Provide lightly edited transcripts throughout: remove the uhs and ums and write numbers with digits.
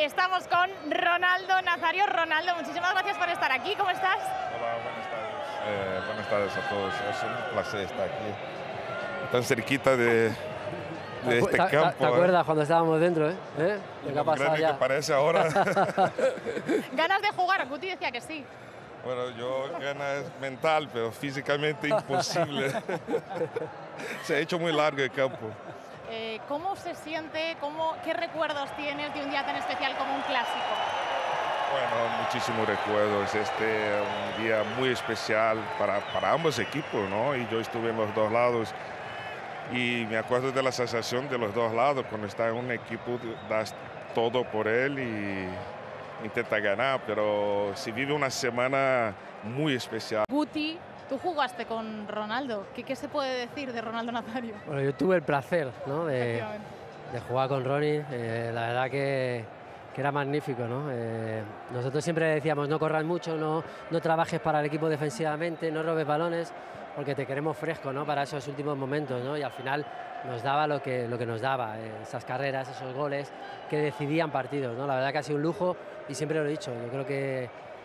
Estamos con Ronaldo Nazario. Ronaldo, muchísimas gracias por estar aquí. ¿Cómo estás? Hola, buenas tardes. Buenas tardes a todos. Es un placer estar aquí, tan cerquita de este campo. ¿Te acuerdas cuando estábamos dentro? Lo que ha pasado ya. Que parece ahora. ¿Ganas de jugar? Guti decía que sí. Bueno, yo ganas mental, pero físicamente imposible. Se ha hecho muy largo el campo. ¿Cómo se siente? ¿Qué recuerdos tienes de un día tan especial como un clásico? Bueno, muchísimos recuerdos. Un día muy especial para ambos equipos, ¿no? Y yo estuve en los dos lados y me acuerdo de la sensación de los dos lados. Cuando estás en un equipo, das todo por él y intenta ganar, pero se vive una semana muy especial. Guti, tú jugaste con Ronaldo. ¿Qué se puede decir de Ronaldo Nazario? Bueno, yo tuve el placer, ¿no?, de jugar con Ronnie. La verdad que era magnífico, ¿no? Nosotros siempre decíamos, no corras mucho, no trabajes para el equipo defensivamente, no robes balones, porque te queremos fresco, ¿no?, para esos últimos momentos, ¿no? Y al final nos daba lo que nos daba, esas carreras, esos goles que decidían partidos, ¿no? La verdad que ha sido un lujo y siempre lo he dicho, yo creo que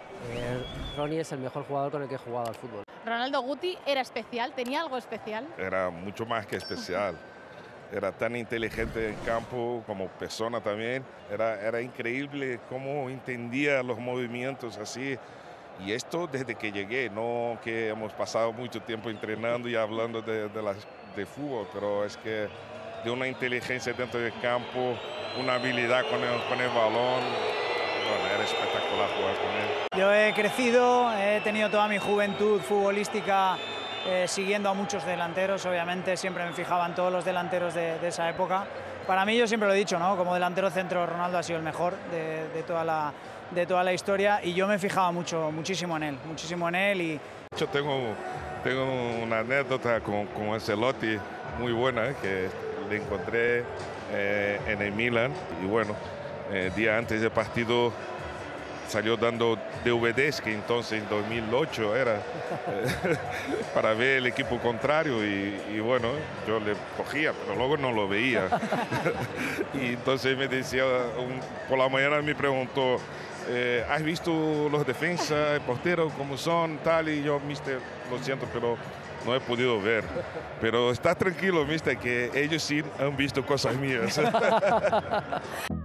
Ronnie es el mejor jugador con el que he jugado al fútbol. Ronaldo, Guti era especial, tenía algo especial. Era mucho más que especial. Era tan inteligente en campo como persona también. Era increíble cómo entendía los movimientos así. Y esto desde que llegué, no que hemos pasado mucho tiempo entrenando y hablando de fútbol, pero es que de una inteligencia dentro del campo, una habilidad con el balón. Bueno, era espectacular jugar con él. Yo he crecido, he tenido toda mi juventud futbolística siguiendo a muchos delanteros, obviamente siempre me fijaba en todos los delanteros de esa época. Para mí, yo siempre lo he dicho, ¿no?, como delantero centro Ronaldo ha sido el mejor de toda la historia, y yo me fijaba muchísimo en él. Y yo tengo una anécdota con Ancelotti muy buena, que le encontré en el Milan, y bueno, día antes del partido salió dando DVDs, que entonces en 2008 era, para ver el equipo contrario, y bueno, yo le cogía, pero luego no lo veía. Y entonces me decía, por la mañana me preguntó, ¿has visto los defensas, el portero, cómo son, tal? Y yo, mister, lo siento, pero no he podido ver. Pero está tranquilo, mister, que ellos sí han visto cosas mías.